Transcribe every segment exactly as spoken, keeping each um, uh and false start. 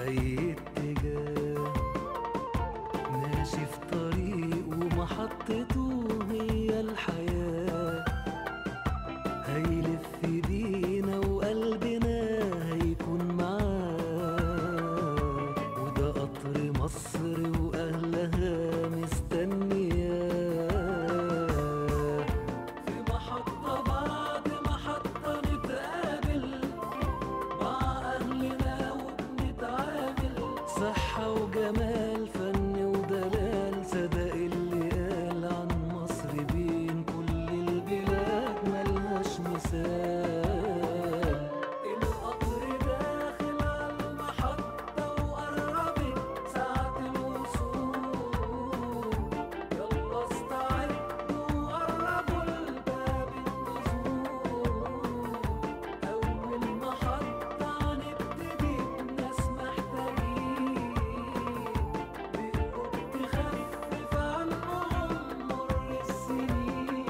أي اتجاه، ماشي في طريق ومحطته هي الحياة، هيلف بينا وقلبنا هيكون معاه، وده قطر مصر وأهلها مستنياه، في محطة بعد محطة نتقابل مع أهلنا وبنتعامل، صحة وجمال فن ودلال، صدق اللي قال عن مصر بين كل البلاد ملهاش مثال. القطر داخل على المحطة وقربت ساعة الوصول، يلا استعدوا وقربوا لباب النزول، أول محطة هنبتدي بناس محتاجين بقلوب تخفف عنهم مر السنين.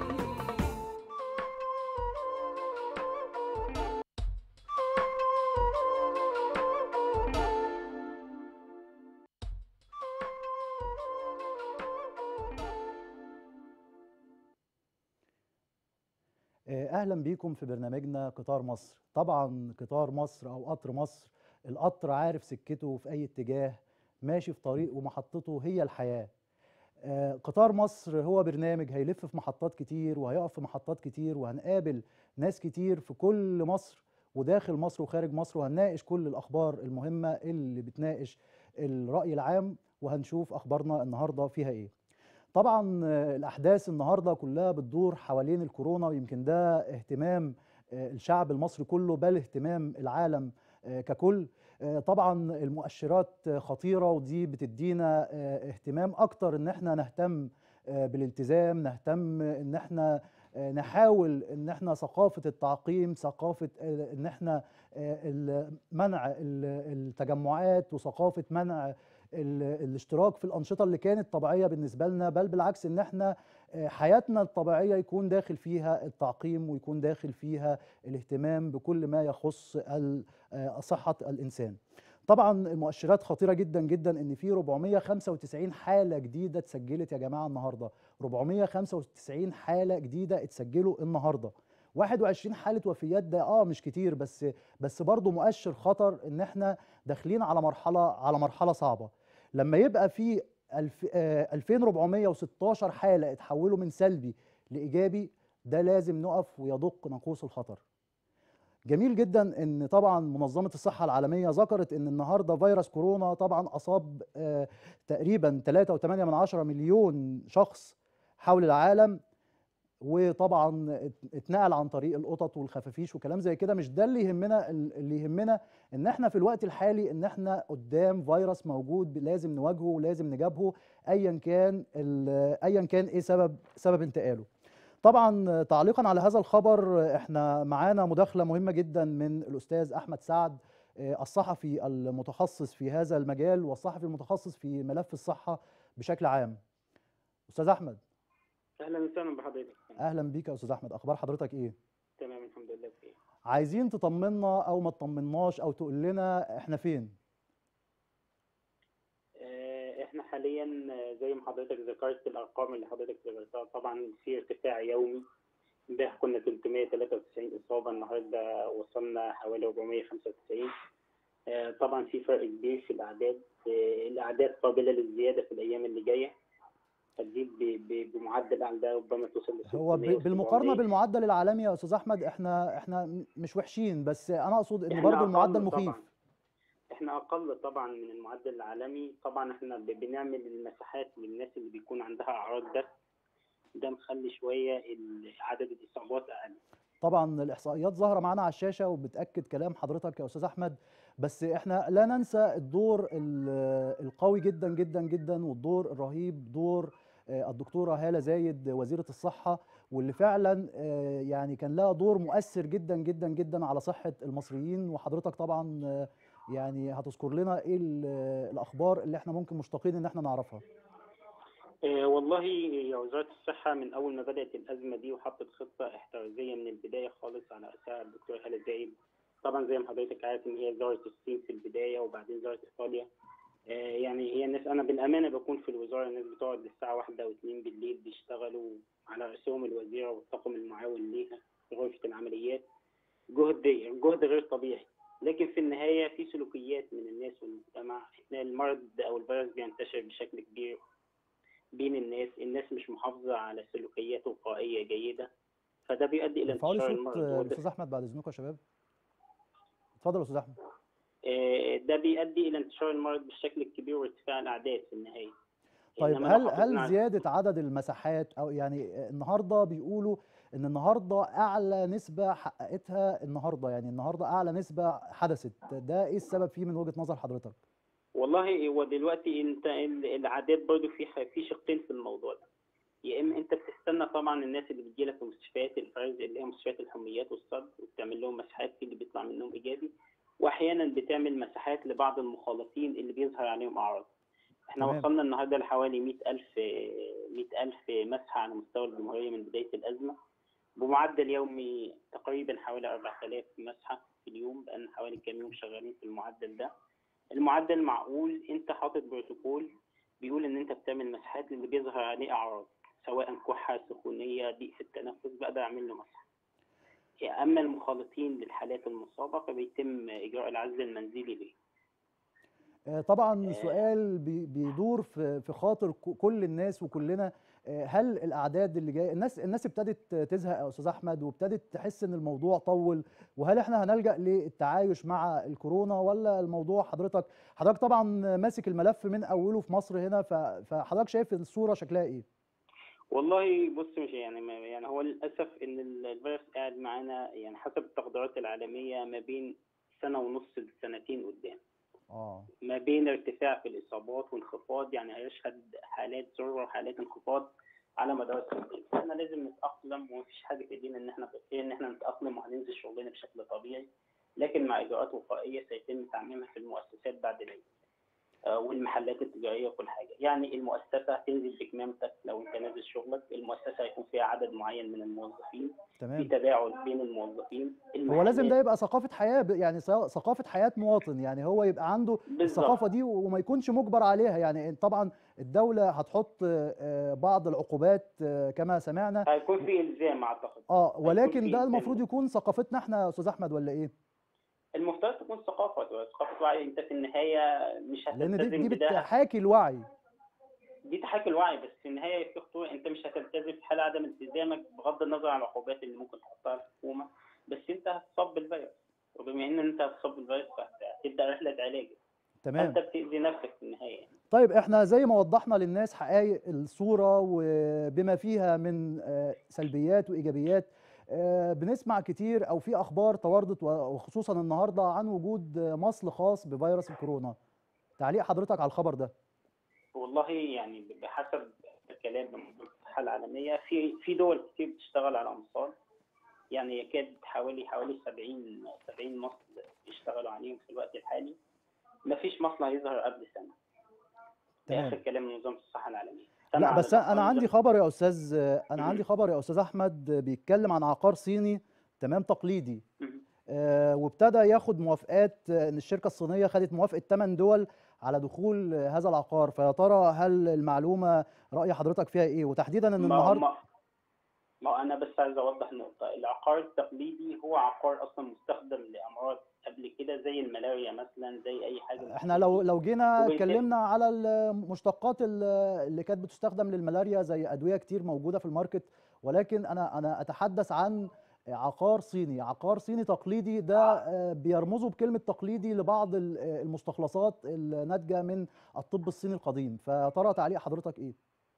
أهلا بيكم في برنامجنا قطار مصر. طبعا قطار مصر أو قطر مصر، القطر عارف سكته في أي اتجاه، ماشي في طريق ومحطته هي الحياة. آه، قطار مصر هو برنامج هيلف في محطات كتير وهيقف في محطات كتير، وهنقابل ناس كتير في كل مصر وداخل مصر وخارج مصر، وهنناقش كل الأخبار المهمة اللي بتناقش الرأي العام، وهنشوف أخبارنا النهاردة فيها إيه. طبعا آه، الأحداث النهاردة كلها بتدور حوالين الكورونا، ويمكن ده اهتمام آه، الشعب المصري كله، بل اهتمام العالم آه، ككل. آه، طبعا المؤشرات آه، خطيرة، ودي بتدينا آه، اهتمام أكتر إن احنا نهتم آه، بالالتزام، نهتم إن احنا آه، نحاول إن احنا ثقافة التعقيم، ثقافة آه، إن احنا آه، ال- منع ال- التجمعات، وثقافة منع ال- الاشتراك في الأنشطة اللي كانت طبيعية بالنسبة لنا، بل بالعكس إن احنا آه، حياتنا الطبيعية يكون داخل فيها التعقيم، ويكون داخل فيها الاهتمام بكل ما يخص ال- آه، صحة الإنسان. طبعا المؤشرات خطيرة جدا جدا، إن في أربعمائة وخمسة وتسعين حالة جديدة اتسجلت يا جماعة النهاردة. أربعمائة وخمسة وتسعين حالة جديدة اتسجلوا النهاردة. واحد وعشرين حالة وفيات، ده اه مش كتير، بس بس برضه مؤشر خطر ان احنا داخلين على مرحلة على مرحلة صعبة. لما يبقى في ألف- آه، ألفين وأربعمائة وستاشر حالة اتحولوا من سلبي لإيجابي، ده لازم نقف ويدق ناقوس الخطر. جميل جدا ان طبعا منظمة الصحة العالمية ذكرت ان النهارده فيروس كورونا طبعا اصاب آه، تقريبا ثلاثة فاصلة ثمانية من عشرة مليون شخص حول العالم، وطبعا ات- اتنقل عن طريق القطط والخفافيش وكلام زي كده. مش ده اللي يهمنا، ال- اللي يهمنا ان احنا في الوقت الحالي ان احنا قدام فيروس موجود لازم نواجهه ولازم نجابهه، ايا كان ال- ايا كان ايه سبب سبب انتقاله. طبعا تعليقا على هذا الخبر، احنا معانا مداخلة مهمة جدا من الأستاذ أحمد سعد، آه، الصحفي المتخصص في هذا المجال، والصحفي المتخصص في ملف الصحة بشكل عام. أستاذ أحمد، اهلا وسهلا بحضرتك. أهلا بيك يا أستاذ أحمد. أخبار حضرتك إيه؟ تمام الحمد لله بخير. عايزين تطمنا أو ما تطمناش أو تقول لنا إحنا فين؟ آه، احنا حاليا آه، زي ما حضرتك ذكرت الارقام اللي حضرتك ذكرتها، طبعا في ارتفاع يومي. امبارح كنا ثلاثمائة وثلاثة وتسعين اصابه، النهارده وصلنا حوالي أربعمائة وخمسة وتسعين. آه، طبعا في فرق كبير في الاعداد. آه، الاعداد قابله للزياده في الايام اللي جايه، هتزيد ب- ب- بمعدل اعلى ربما توصل ل هو ب- ستمائة بالمقارنة و700. بالمعدل العالمي يا أستاذ أحمد، إحنا إحنا م- مش وحشين، بس أنا أقصد إن احنا برضو المعدل اقل مخيف. طبعا، احنا اقل طبعا من المعدل العالمي. طبعا احنا ب- بنعمل المساحات للناس اللي بيكون عندها اعراض ده ده مخلي شويه ال- عدد الاصابات اقل. طبعا الاحصائيات ظاهره معانا على الشاشه وبتاكد كلام حضرتك يا استاذ احمد، بس احنا لا ننسى الدور ال- القوي جدا جدا جدا، والدور الرهيب، دور آه، الدكتوره هاله زايد وزيره الصحه، واللي فعلا آه، يعني كان لها دور مؤثر جدا جدا جدا على صحه المصريين. وحضرتك طبعا آه، يعني هتذكر لنا ايه ال- الاخبار اللي احنا ممكن مشتاقين ان احنا نعرفها. آه، والله يا وزاره الصحه من اول ما بدات الازمه دي وحطت خطه احترازيه من البدايه خالص على راسها الدكتور هاله زايد طبعا زي ما حضرتك عارف ان هي ظهرت الصين في البدايه وبعدين ظهرت ايطاليا. آه، يعني هي الناس، انا بالامانه بكون في الوزاره الناس بتقعد للساعه واحدة او اتنين بالليل بيشتغلوا، على راسهم الوزيره والطاقم المعاون ليها في غرفه العمليات. جهد جهد غير طبيعي. لكن في النهايه في سلوكيات من الناس والمجتمع، إن المرض او الفيروس بينتشر بشكل كبير بين الناس، الناس مش محافظه على سلوكيات وقائيه جيده، فده بيؤدي الى ارفعوا لي انتشار صوت المرض. آه، وده الاستاذ احمد بعد اذنكم يا شباب. اتفضل يا استاذ احمد. آه، ده بيؤدي الى انتشار المرض بالشكل الكبير وارتفاع الاعداد في النهايه. طيب انما لو هل حافظنا هل على زيادة عدد المساحات او يعني النهارده بيقولوا ان النهارده اعلى نسبة حققتها النهارده، يعني النهارده اعلى نسبة حدثت، ده ايه السبب فيه من وجهة نظر حضرتك؟ والله هو دلوقتي انت ال- الاعداد برضو في ح- في شقين في الموضوع ده. يا اما انت بتستنى طبعا الناس اللي بتجيلك في مستشفيات الفرز اللي هي مستشفيات الحميات والصدر وبتعمل لهم مساحات في اللي بيطلع منهم ايجابي، واحيانا بتعمل مساحات لبعض المخالطين اللي بيظهر عليهم اعراض. احنا تمام. وصلنا النهارده لحوالي مئة ألف مئة ألف مسحة على مستوى الجمهورية من بداية الأزمة، بمعدل يومي تقريبا حوالي أربعة آلاف مسحة في اليوم، بقالنا حوالي كام يوم شغالين في المعدل ده. المعدل معقول، انت حاطط بروتوكول بيقول ان انت بتعمل مسحات للي بيظهر عليه اعراض، سواء كحة، سخونية، ضيق في التنفس، بقدر اعمل له مسحة. اما المخالطين للحالات المصابة فبيتم اجراء العزل المنزلي ليه. آه، طبعا آه، سؤال بي- بيدور في في خاطر ك- كل الناس وكلنا، آه، هل الاعداد اللي جايه، الناس الناس ابتدت تزهق يا استاذ احمد وابتدت تحس ان الموضوع طول، وهل احنا هنلجأ للتعايش مع الكورونا ولا الموضوع، حضرتك حضرتك طبعا ماسك الملف من اوله في مصر هنا، ف- فحضرتك شايف الصورة شكلها ايه؟ والله بص، مش يعني ما يعني هو للأسف إن ال- الفيروس قاعد معانا، يعني حسب التقديرات العالمية ما بين سنة ونص لسنتين قدام، اه ما بين ارتفاع في الإصابات وانخفاض، يعني هيشهد حالات ذروة وحالات انخفاض على مدار السنتين. فاحنا لازم نتأقلم، ومفيش حاجة في ايدينا إن احنا إن احنا نتأقلم وهننزل شغلنا بشكل طبيعي، لكن مع إجراءات وقائية سيتم تعميمها في المؤسسات بعد العيد. آه، والمحلات التجاريه وكل حاجه. يعني المؤسسه هتنزل بكمامتك لو انت نازل شغلك، المؤسسه هيكون فيها عدد معين من الموظفين، في تمام. تباعد بين الموظفين، هو لازم ده المحلات. يبقى ثقافة حياة، ب- يعني ث- ثقافة حياة مواطن، يعني هو يبقى عنده بالظبط. الثقافة دي وما يكونش مجبر عليها. يعني طبعا الدولة هتحط آه، بعض العقوبات آه، كما سمعنا، هيكون في الزام اعتقد. اه هيكون ولكن في ده الزام. المفروض يكون ثقافتنا احنا يا استاذ احمد ولا ايه؟ المفترض تكون ثقافه ثقافه وعي. انت في النهايه مش لان دي هتلتزم دي بده. بتحاكي الوعي. دي تحاكي الوعي، بس في النهايه في خطوره. انت مش هتلتزم في حال عدم التزامك بغض النظر عن العقوبات اللي ممكن تحطها الحكومه، بس انت هتصاب بالفيروس، وبما ان انت هتصاب بالفيروس فهتبدا رحله علاج، تمام. فانت بتأذي نفسك في النهايه. طيب احنا زي ما وضحنا للناس حقائق الصورة وبما فيها من آه، سلبيات وإيجابيات، آه، بنسمع كتير أو في أخبار تواردت وخصوصا النهاردة عن وجود آه، مصل خاص بفيروس الكورونا، تعليق حضرتك على الخبر ده؟ والله يعني بحسب الكلام من منظمه الصحه العالميه، في في دول كتير بتشتغل على امصار، يعني يكاد حوالي حوالي سبعين سبعين مصل بيشتغلوا عليهم في الوقت الحالي. ما فيش مصل هيظهر قبل سنه، ده اخر تمام. كلام من منظمه الصحه العالميه، سنه لا على بس انا الاقل. عندي خبر يا استاذ، انا عندي خبر يا استاذ احمد بيتكلم عن عقار صيني تمام تقليدي، آه، وابتدى ياخد موافقات، آه، ان الشركه الصينيه خدت موافقه ثمان دول على دخول آه، هذا العقار، فيا ترى هل المعلومه راي حضرتك فيها ايه، وتحديدا ان ما النهارده. ما ما انا بس عايز اوضح نقطه. العقار التقليدي هو عقار اصلا مستخدم لامراض قبل كده زي الملاريا مثلا، زي اي حاجه من احنا الحاجات لو دي. لو جينا وبالتالي اتكلمنا على المشتقات ال- اللي كانت بتستخدم للملاريا زي ادويه كتير موجوده في الماركت، ولكن انا انا اتحدث عن عقار صيني، عقار صيني تقليدي، ده آه، بيرمزوا بكلمه تقليدي لبعض ال- المستخلصات الناتجه من الطب الصيني القديم، فيا ترى تعليق حضرتك ايه؟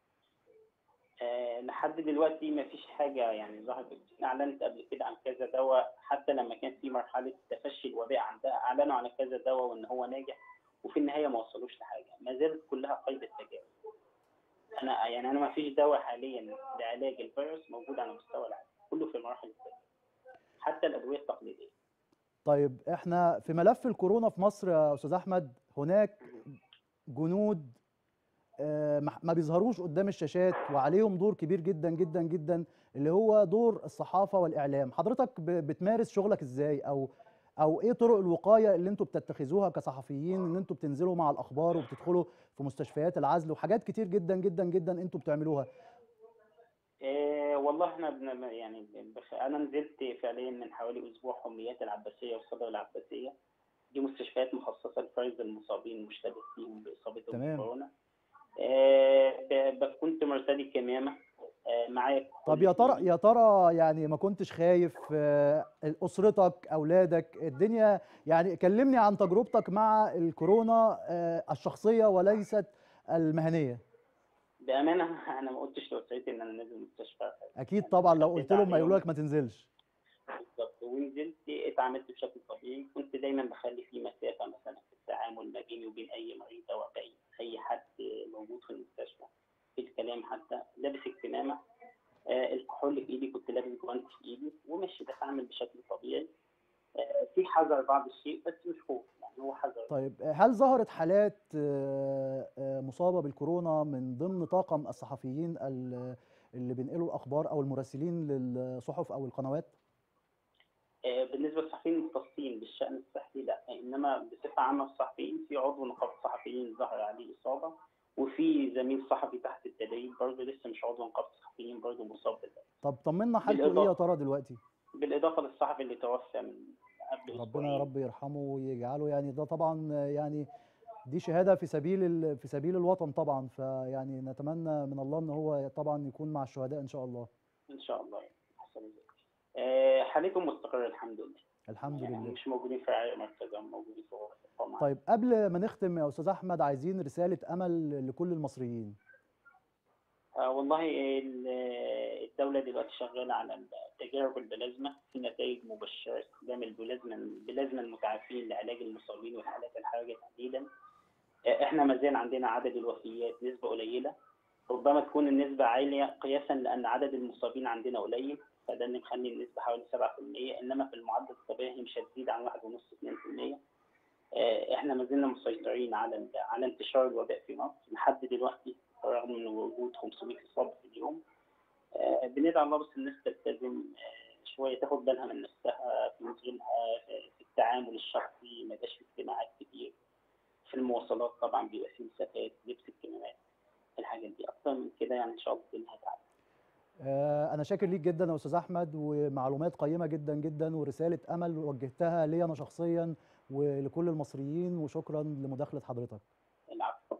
آه، لحد دلوقتي ما فيش حاجة يعني ظهرت. الصين أعلنت قبل كده عن كذا دواء، حتى لما كان في مرحلة تفشي الوباء عندها أعلنوا عن كذا دواء وإن هو ناجح، وفي النهاية ما وصلوش لحاجة، ما زالت كلها قيد التجارب. أنا يعني أنا ما فيش دواء حاليا لعلاج الفيروس موجود على مستوى العالم، كله في مراحل التجارب، حتى الأدوية التقليدية. طيب احنا في ملف الكورونا في مصر يا استاذ احمد هناك جنود آه، ما ما بيظهروش قدام الشاشات وعليهم دور كبير جدا جدا جدا، اللي هو دور الصحافة والإعلام، حضرتك ب- بتمارس شغلك ازاي، او او ايه طرق الوقايه اللي انتوا بتتخذوها كصحفيين، ان انتوا بتنزلوا مع الاخبار وبتدخلوا في مستشفيات العزل وحاجات كتير جدا جدا جدا انتوا بتعملوها؟ إيه والله احنا بن يعني بخ... انا نزلت فعليا من حوالي اسبوع حميات العباسيه والصدر العباسيه، دي مستشفيات مخصصه لفرز المصابين المشتبه فيهم باصابتهم تمام. بكورونا. إيه ب... ب- كنت مرتدي كمامه، إيه معايا طب كحول يا في ترى ايدي. يا ترى يعني ما كنتش خايف؟ آه، اسرتك، اولادك، الدنيا، يعني كلمني عن تجربتك مع الكورونا آه، الشخصيه وليست المهنيه. بامانه انا ما قلتش لاسرتي ان انا نازل المستشفى، اكيد يعني انا طبعا، لو قلت خبيت لهم هيقولوا عليهم لك ما تنزلش. بالظبط. ونزلت اتعاملت بشكل طبيعي، كنت دايما بخلي في مسافه مثلا في التعامل ما بيني وبين اي مريض او اي اي حد موجود في المستشفى، في الكلام حتى لابس الكمامه، آه الكحول في ايدي، كنت لابس جوانت في ايدي وماشي بتعامل بشكل طبيعي. آه في حذر بعض الشيء بس مش خوف، يعني هو حذر. طيب هل ظهرت حالات آه، آه، مصابه بالكورونا من ضمن طاقم الصحفيين ال- اللي بينقلوا الاخبار او المراسلين للصحف او القنوات؟ آه بالنسبه للصحفيين المختصين بالشان الصحي لا، انما بصفه عامه الصحفيين في عضو نقابه الصحفيين ظهر عليه اصابه، وفي زميل صحفي تحت التدريب برضه لسه مش عضو نقابه الصحفيين برضه مصاب بالله. طب طمنا، حالته ايه يا بالاضافه ترى دلوقتي؟ بالاضافه للصحفي اللي توفى من قبل ربنا يا اسبوعين. رب يرحمه ويجعله، يعني ده طبعا آه، يعني دي شهاده في سبيل ال- في سبيل الوطن طبعا، فيعني نتمنى من الله ان هو طبعا يكون مع الشهداء ان شاء الله. ان شاء الله يعني احسن ذلك. آه، حالتهم مستقره الحمد لله، الحمد يعني لله. مش موجودين في رعايه مركزه، موجودين في غرفه اقامه عادية. طيب قبل ما نختم يا استاذ احمد، عايزين رساله امل لكل المصريين. آه والله ال- الدوله دلوقتي شغاله على تجارب البلازما، في نتائج مبشره استخدام البلازما البلازما المتعافين لعلاج المصابين والحالات الحرجه تحديدا. آه، احنا ما زال عندنا عدد الوفيات نسبه قليله، ربما تكون النسبة عالية قياسا لأن عدد المصابين عندنا قليل، فده اللي مخلي النسبة حوالي سبعة في المية، إنما في المعدل الطبيعي مش هتزيد عن واحد ونص اتنين في المية. إحنا ما زلنا مسيطرين على على انتشار الوباء في مصر لحد دلوقتي رغم من وجود خمسمية إصابة في اليوم. آه، بندعي الله بس الناس تلتزم آه، شوية، تاخد بالها من نفسها في نزولها، آه، في التعامل الشخصي، ما يبقاش في اجتماعات كتير، في المواصلات طبعا بيبقى في مسافات، لبس الكمامات، الحاجات دي. اكتر من كده يعني ان شاء الله الدنيا هتعدي. آه، أنا شاكر ليك جدا يا أستاذ أحمد، ومعلومات قيمة جدا جدا ورسالة أمل وجهتها لي أنا شخصيا ولكل المصريين، وشكرا لمداخلة حضرتك. العفو.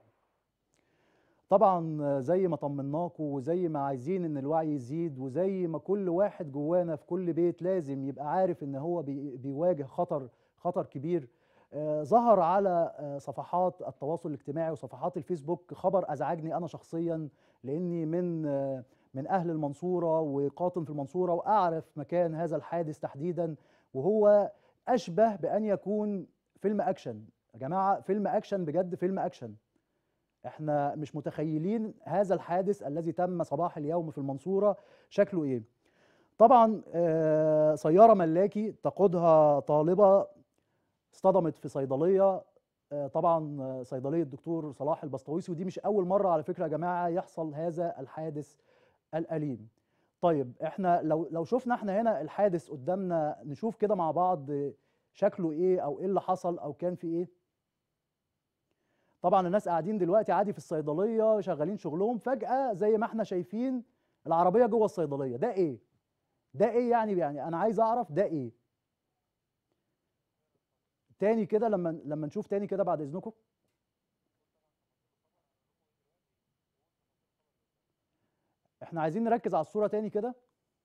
طبعا آه، زي ما طمناكم وزي ما عايزين إن الوعي يزيد، وزي ما كل واحد جوانا في كل بيت لازم يبقى عارف إن هو بي- بيواجه خطر خطر كبير. آه، ظهر على آه، صفحات التواصل الاجتماعي وصفحات الفيسبوك خبر أزعجني أنا شخصيا، لأني من آه، من أهل المنصورة وقاطن في المنصورة، وأعرف مكان هذا الحادث تحديدا، وهو أشبه بأن يكون فيلم أكشن. يا جماعة فيلم أكشن بجد، فيلم أكشن. احنا مش متخيلين هذا الحادث الذي تم صباح اليوم في المنصورة شكله ايه. طبعا آه، سيارة ملاكي تقودها طالبة اصطدمت في صيدلية، آه، طبعا آه، صيدلية الدكتور صلاح البسطويسي، ودي مش أول مرة على فكرة يا جماعة يحصل هذا الحادث الأليم. طيب احنا لو لو شفنا احنا هنا الحادث قدامنا، نشوف كده مع بعض شكله ايه او ايه اللي حصل او كان في ايه. طبعا الناس قاعدين دلوقتي عادي في الصيدلية شغالين شغلهم، فجأة زي ما احنا شايفين العربية جوه الصيدلية. ده ايه؟ ده ايه يعني؟ يعني انا عايز اعرف ده ايه. تاني كده، لما لما نشوف تاني كده بعد اذنكم. احنا عايزين نركز على الصورة تاني كده.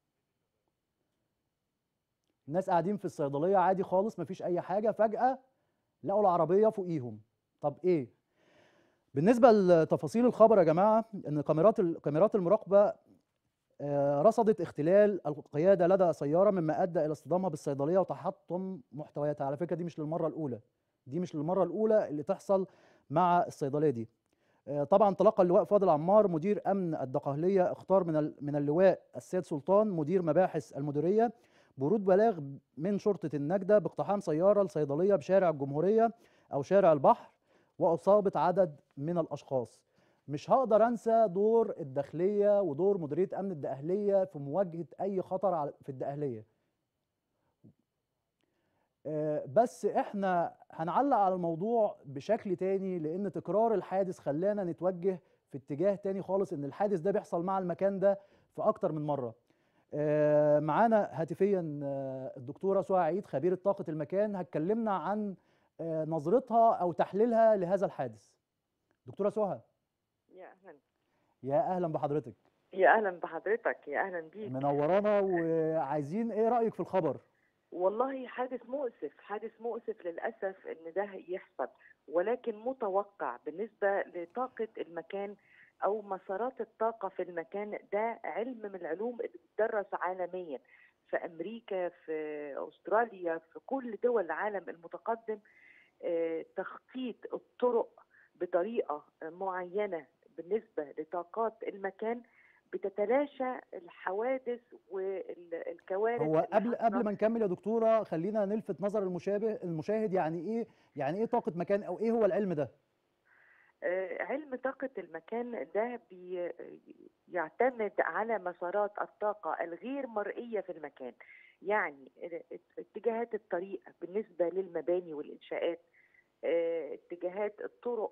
الناس قاعدين في الصيدلية عادي خالص، مفيش اي حاجة، فجأة لقوا العربية فوقيهم. طب ايه؟ بالنسبة لتفاصيل الخبر يا جماعة، ان كاميرات كاميرات المراقبة آه، رصدت اختلال القيادة لدى سيارة، مما أدى إلى اصطدامها بالصيدلية وتحطم محتوياتها. على فكرة دي مش للمرة الأولى، دي مش للمرة الأولى اللي تحصل مع الصيدلية دي. آه، طبعا تلقى اللواء فاضل عمار مدير أمن الدقهلية اختار من ال- من اللواء السيد سلطان مدير مباحث المديرية برود بلاغ من شرطة النجدة باقتحام سيارة الصيدلية بشارع الجمهورية أو شارع البحر وإصابة عدد من الأشخاص. مش هقدر انسى دور الداخليه ودور مديريه امن الدقهليه في مواجهه اي خطر على- في الدقهليه. آه، بس احنا هنعلق على الموضوع بشكل تاني، لان تكرار الحادث خلانا نتوجه في اتجاه تاني خالص، ان الحادث ده بيحصل مع المكان ده في اكتر من مرة. آه، معانا هاتفيا آه، الدكتورة سهى عيد، خبيرة طاقة المكان، هتكلمنا عن آه، نظرتها او تحليلها لهذا الحادث. دكتورة سهى، يا اهلا. يا اهلا بحضرتك. يا اهلا بحضرتك، يا اهلا بيك. منورانا، وعايزين ايه رأيك في الخبر؟ والله حادث مؤسف، حادث مؤسف للاسف ان ده يحصل، ولكن متوقع بالنسبه لطاقه المكان او مسارات الطاقه في المكان ده. علم من العلوم اللي بتدرس عالميا في امريكا، في استراليا، في كل دول العالم المتقدم. آه، تخطيط الطرق بطريقه معينه بالنسبه لطاقات المكان بتتلاشى الحوادث والكوارث هو اللي قبل قبل حاصله. ما نكمل يا دكتورة، خلينا نلفت نظر المشابه المشاهد، يعني ايه يعني ايه طاقة مكان، او ايه هو العلم ده؟ آه، علم طاقة المكان ده بيعتمد على مسارات الطاقة الغير مرئية في المكان، يعني اتجاهات الطريق بالنسبة للمباني والإنشاءات، آه، اتجاهات الطرق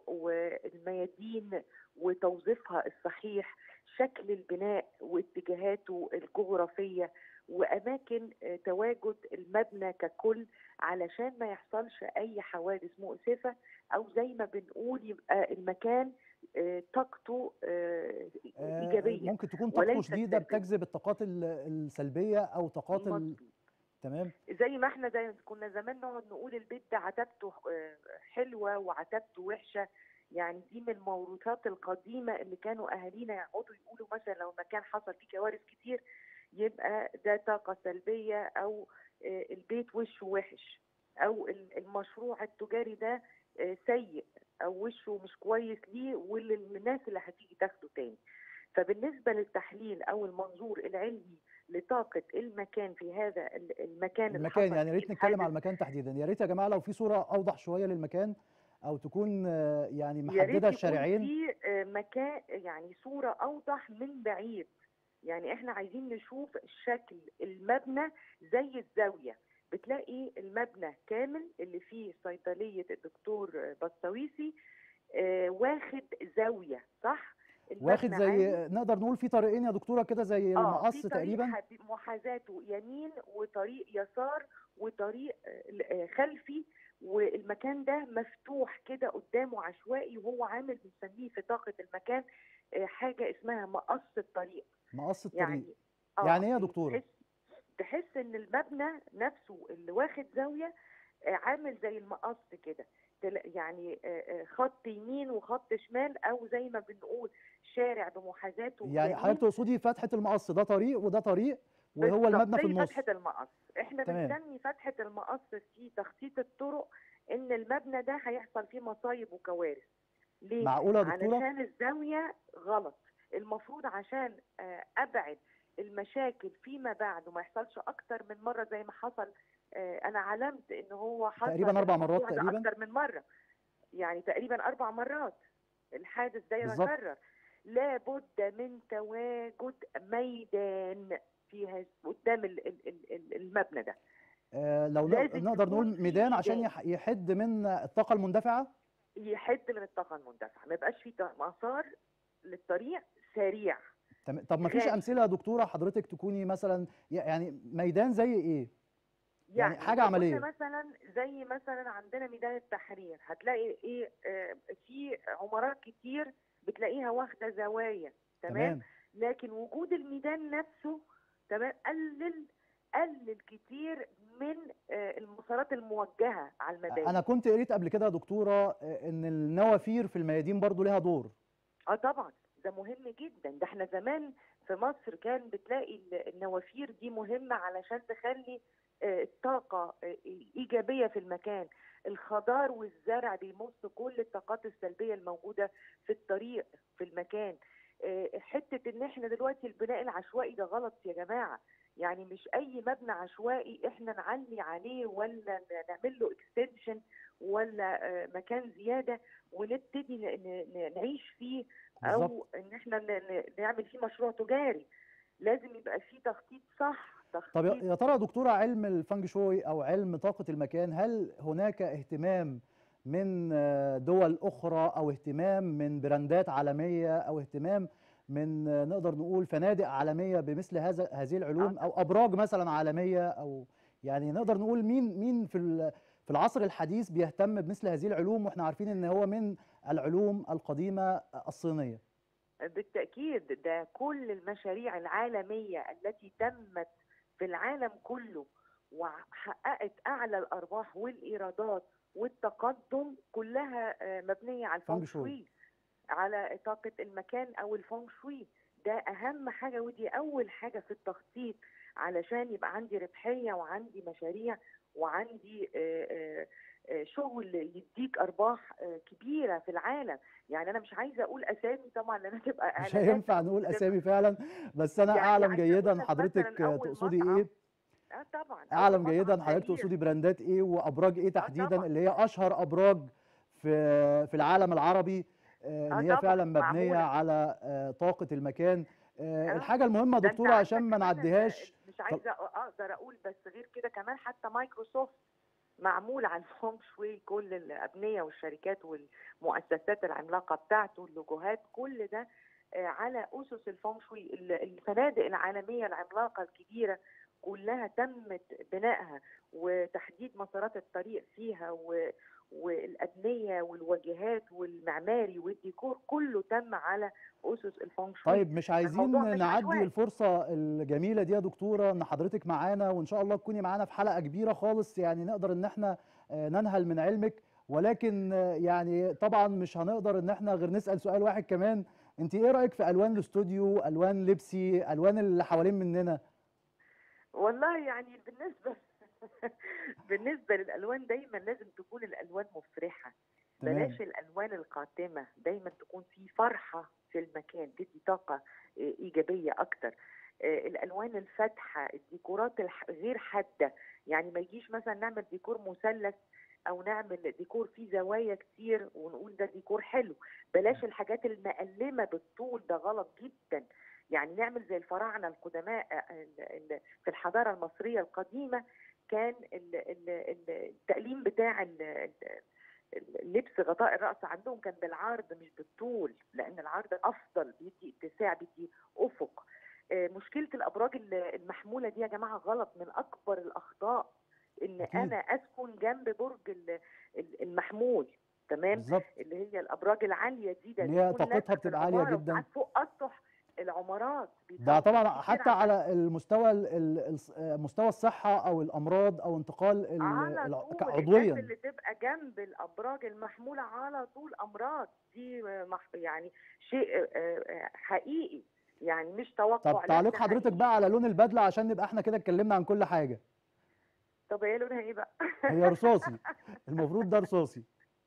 والميادين وتوظيفها الصحيح، شكل البناء واتجاهاته الجغرافية، وأماكن آه، تواجد المبنى ككل، علشان ما يحصلش أي حوادث مؤسفة، أو زي ما بنقول يبقى المكان آه، طاقته آه، آه، إيجابية ممكن تكون طاقته وليست شديدة سلبية. بتجذب الطاقات ال- السلبية او طاقات ال... مظبوط. تمام. زي ما احنا زي كنا زمان نقعد نقول البيت ده عتبته آه، حلوه وعتبته وحشه، يعني دي من الموروثات القديمه اللي كانوا اهالينا يقعدوا يقولوا مثلا لو مكان حصل فيه كوارث كتير يبقى ده طاقه سلبيه، او آه، البيت وشه وحش، او ال- المشروع التجاري ده آه، سيء، او وشه مش كويس ليه وللناس اللي هتيجي تاخده تاني. فبالنسبه للتحليل او المنظور العلمي لطاقة المكان في هذا المكان اللي المكان، حصل يعني يا فيه ريت نتكلم على الحادث، المكان تحديدا. يا ريت يا جماعة لو في صورة اوضح شوية للمكان، او تكون آه، يعني يا محددة ريت يكون الشارعين. في آه، مكان، يعني صورة أوضح من بعيد. يعني احنا عايزين نشوف شكل المبنى زي الزاوية. بتلاقي المبنى كامل اللي فيه صيدلية الدكتور بسطويسي آه، واخد زاوية، صح؟ واخد المبنى زي، عالي. نقدر نقول في طريقين يا دكتورة كده، زي اه، في المقص طريق تقريبا. حد- محاذاته يمين، وطريق يسار، وطريق آه، آه، خلفي، والمكان ده مفتوح كده قدامه عشوائي، وهو عامل بنسميه في طاقة المكان آه، حاجة اسمها مقص الطريق. مقص الطريق. يعني اه يعني ايه يا دكتورة؟ تحس تحس ان المبنى نفسه اللي واخد زاوية آه، عامل زي المقص كده، تلا- يعني آه، آه، خط يمين وخط شمال، او زي ما بنقول شارع بمحاذاته يعني حضرتك يمين. تقصدي فتحة المقص، ده طريق وده طريق، وهو بالظبط المبنى في زي فتحة النص. المقص. احنا تمام. بنسمي فتحة المقص في تخطيط الطرق ان المبنى ده هيحصل فيه مصايب وكوارث. ليه؟ معقولة يا دكتورة؟ علشان الزاوية غلط. المفروض عشان آه، ابعد المشاكل فيما بعد وما يحصلش اكتر من مرة زي ما حصل. آه، انا علمت ان هو حصل تقريبا أربع مرات الموضوع ده تقريبا. اكتر من مرة، يعني تقريبا اربع مرات الحادث ده بالظبط. يتكرر. لابد من تواجد ميدان فيها قدام ال- ال- ال- ال- المبنى ده. آه لو نق- لازم نقدر يكون نقول في ميدان عشان ميدان يح- يحد من الطاقة المندفعة. يحد من الطاقه المندفعه، ما يبقاش في ط- مسار للطريق سريع تم- طب ما فيش خافي. أمثلة يا دكتورة حضرتك تكوني مثلا، يعني ميدان زي إيه؟ يعني يعني حاجة لو قلنا عملية. مثلا زي مثلا عندنا ميدان التحرير، هتلاقي ايه آه، في عمارات كتير بتلاقيها واخده زوايا، تمام. تمام. لكن وجود الميدان نفسه تمام قلل قلل كتير من آه، المسارات الموجهه على أنا المباني. كنت قريت قبل كده يا دكتورة آه، إن النوافير في الميادين برضو لها دور. اه طبعا ده مهم جدا. ده احنا زمان في مصر كان بتلاقي ال- النوافير دي مهمة علشان تخلي آه، الطاقة آه، إيجابية في المكان. الخضار والزرع بيمص كل الطاقات السلبية الموجودة في الطريق في المكان. آه، حتة ان احنا دلوقتي البناء العشوائي ده غلط يا جماعة. يعني مش اي مبنى عشوائي احنا نعلي عليه ولا نعمل له اكستنشن ولا آه، مكان زيادة ونبتدي ن- ن- نعيش فيه، بالظبط. او ان احنا ن- ن- نعمل فيه مشروع تجاري. لازم يبقى فيه تخطيط صح طب يا تخطيط. يا ترى يا دكتورة، علم الفانج شوي أو علم طاقة المكان، هل هناك اهتمام من آه، دول أخرى، أو اهتمام من براندات عالمية، أو اهتمام من آه، نقدر نقول فنادق عالمية بمثل هذا هذه اه العلوم، أو أبراج مثلا عالمية، أو يعني نقدر نقول مين مين في ال- في العصر الحديث بيهتم بمثل هذه العلوم، واحنا عارفين ان هو من العلوم القديمة الصينية؟ بالتأكيد ده كل المشاريع العالمية التي تمت في العالم كله وحققت أعلى الأرباح والإيرادات والتقدم كلها آه، مبنية على فانج الفونغ شوي. شوي، على طاقة المكان أو الفونغ شوي. ده أهم حاجة ودي أول حاجة في التخطيط علشان يبقى عندي ربحية وعندي مشاريع وعندي آه، آه، آه، شغل يديك أرباح آه، كبيرة في العالم. يعني أنا مش عايزة أقول أسامي طبعا لأنها تبقى مش إعلانات هينفع أو نقول تبقى اسامي فعلا، بس انا يعني اعلم عايزة أقول جيدا لك حضرتك مثلا آه، أول تقصدي مطعم. ايه. اه طبعا أول اعلم مطعم جيدا حضرتك نارير. تقصدي براندات ايه وابراج ايه اه تحديدا، طبعا. اللي هي اشهر ابراج في في العالم العربي، آه، ان اه هي طبعا فعلا مبنيه معمولة. على آه، طاقه المكان. آه، اه الحاجه المهمه يا ده انت دكتوره عشان عندك ما كمان ال- ال- نعديهاش. مش طل- عايزه أ- اقدر اقول بس غير كده كمان حتى مايكروسوفت معمول عن فونغ شوي، كل الابنيه والشركات والمؤسسات العملاقه بتاعته اللوجوهات كل ده آه، على اسس الفونغ شوي. ال- الفنادق العالميه العملاقه الكبيره كلها تمت بنائها وتحديد مسارات الطريق فيها و والابنيه والواجهات والمعماري والديكور كله تم على اسس الفونغ شوي. طيب مش الموضوع عايزين مش نعدي عشوائي. الفرصه الجميله دي يا دكتوره، ان حضرتك معانا، وان شاء الله تكوني معانا في حلقه كبيره خالص، يعني نقدر ان احنا آه، ننهل من علمك. ولكن آه، يعني طبعا مش هنقدر ان احنا غير نسال سؤال واحد كمان. انت ايه رايك في الوان الاستوديو، الوان لبسي، الوان اللي حوالين مننا؟ والله يعني بالنسبة بالنسبة للألوان دايما لازم تكون الألوان مفرحة، تمام. بلاش الألوان القاتمة، دايما تكون في فرحة في المكان تدي طاقة آه، إيجابية أكتر. آه، الألوان الفاتحة، الديكورات الح- غير حادة، يعني ما يجيش مثلا نعمل ديكور مثلث أو نعمل ديكور فيه زوايا كتير ونقول ده ديكور حلو. بلاش الحاجات المقلمة بالطول، ده غلط جدا. يعني نعمل زي الفراعنة القدماء آه، ال- ال- في الحضارة المصرية القديمة كان ال- ال- ال- التقليم بتاع ال- ال- اللبس غطاء الرأس عندهم كان بالعرض مش بالطول، لأن العرض أفضل بيدي اتساع بيدي أفق. آه، مشكلة الأبراج ال- المحمولة دي يا جماعة غلط، من أكبر الأخطاء إن اكيد. أنا أسكن جنب برج ال- ال- المحمول. تمام. بالظبط. اللي هي الأبراج العالية دي ده ان هي بيكون طاقتها لازقة في بتبقى عاليه العمارة جدا. وساعات فوق أسطح العمارات ده بيخوف طبعا كتير حتى عشان على المستوى ال- ال- الص- آه، مستوى الصحه او الامراض او انتقال ال- على الع- طول الناس عضويا. اللي تبقى جنب الابراج المحموله على طول امراض دي مح- يعني شيء آه، آه، حقيقي، يعني مش طب توقع، لا تعليق ده حضرتك بقى حقيقي. على لون البدله، عشان نبقى احنا كده اتكلمنا عن كل حاجه. طب هي لونها ايه بقى؟ هي رصاصي، المفروض ده رصاصي.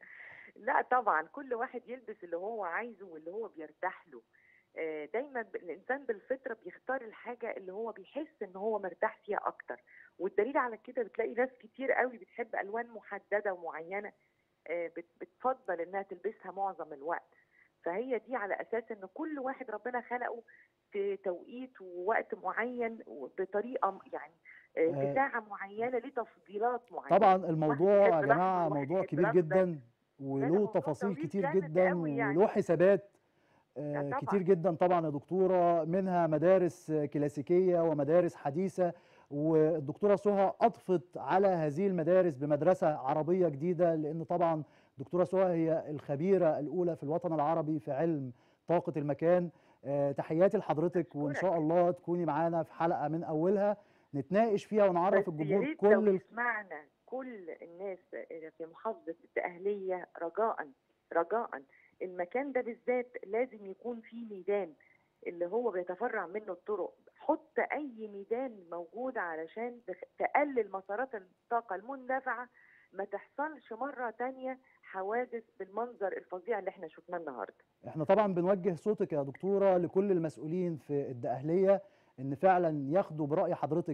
لا طبعا كل واحد يلبس اللي هو عايزه واللي هو بيرتاح له. آه، دايما ب- الانسان بالفطره بيختار الحاجه اللي هو بيحس ان هو مرتاح فيها اكتر. والدليل على كده بتلاقي ناس كتير قوي بتحب الوان محدده ومعينه، آه، بت- بتفضل انها تلبسها معظم الوقت. فهي دي على اساس ان كل واحد ربنا خلقه في توقيت ووقت معين وبطريقه م- يعني آه، في آه، ساعه معينه ليه تفضيلات معينه. طبعا واحد الموضوع يحب يا الاحمر جماعه واحد موضوع يحب كبير الاخضر. جدا، لا ده وله موضوع تفاصيل طويل كتير جامد جدا، قوي وله يعني. حسابات لا آه، كتير طبعا. جدا طبعا يا دكتورة، منها مدارس آه، كلاسيكية ومدارس حديثة. والدكتورة سهى أضفت على هذه المدارس بمدرسة عربية جديدة، لأن طبعا دكتورة سهى هي الخبيرة الأولى في الوطن العربي في علم طاقة المكان. آه، تحياتي لحضرتك، وإن شاء اشكرك. الله تكوني معانا في حلقة من أولها نتناقش فيها بس ونعرف يا الجمهور ريت لو كل ال... يسمعنا كل الناس في محافظة الدقهلية رجاء رجاء المكان ده بالذات لازم يكون فيه ميدان اللي هو بيتفرع منه الطرق. حط أي ميدان موجود علشان تخ- تقلل مسارات الطاقة المندفعة، ما تحصلش مرة تانية حوادث بالمنظر الفظيع اللي احنا شفناه النهارده. احنا طبعا بنوجه صوتك يا دكتورة لكل المسؤولين في الدقهلية، ان فعلا ياخدوا برأي حضرتك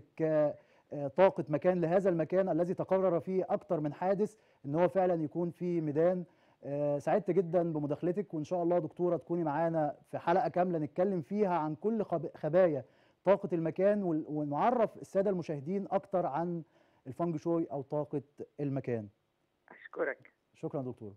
كطاقة مكان لهذا المكان الذي تكرر فيه اكتر من حادث، ان هو فعلا يكون فيه ميدان. آه، سعدت جدا بمداخلتك، وان شاء الله دكتورة تكوني معانا في حلقة كاملة نتكلم فيها عن كل خب- خبايا طاقه المكان ون- ونعرف الساده المشاهدين اكتر عن الفانج شوي او طاقه المكان. اشكرك. شكرا دكتور.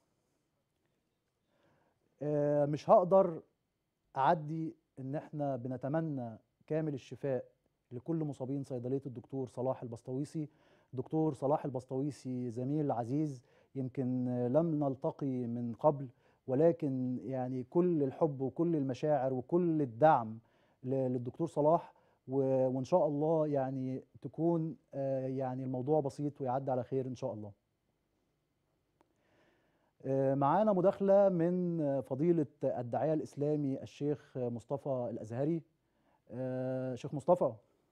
آه، مش هقدر اعدي ان احنا بنتمنى كامل الشفاء لكل مصابين صيدليه الدكتور صلاح البسطويسي. دكتور صلاح البسطويسي زميل عزيز، يمكن آه، لم نلتقي من قبل، ولكن يعني كل الحب وكل المشاعر وكل الدعم ل- للدكتور صلاح، و- وان شاء الله يعني تكون آه، يعني الموضوع بسيط ويعدي على خير ان شاء الله. آه، معانا مداخلة من آه، فضيلة الداعية الإسلامي الشيخ مصطفى الأزهري. آه، شيخ مصطفى،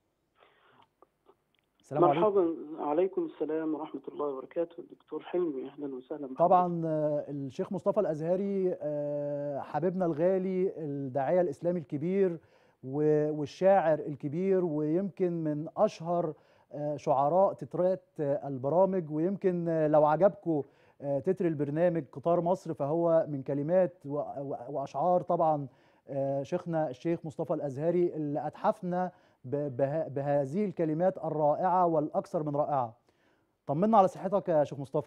السلام عليكم. مرحبا، عليكم السلام ورحمة الله وبركاته. دكتور حلمي، أهلا وسهلا بحضرتك. طبعا آه، الشيخ مصطفى الأزهري آه، حبيبنا الغالي، الداعية الإسلامي الكبير و- والشاعر الكبير، ويمكن من أشهر آه، شعراء تترات آه، البرامج. ويمكن آه، لو عجبكم آه، تتر البرنامج قطار مصر، فهو من كلمات و- و- وأشعار طبعا آه، شيخنا الشيخ مصطفى الأزهري، اللي أتحفنا ب- به- بهذه الكلمات الرائعة والأكثر من رائعة. طمنا على صحتك يا شيخ مصطفى.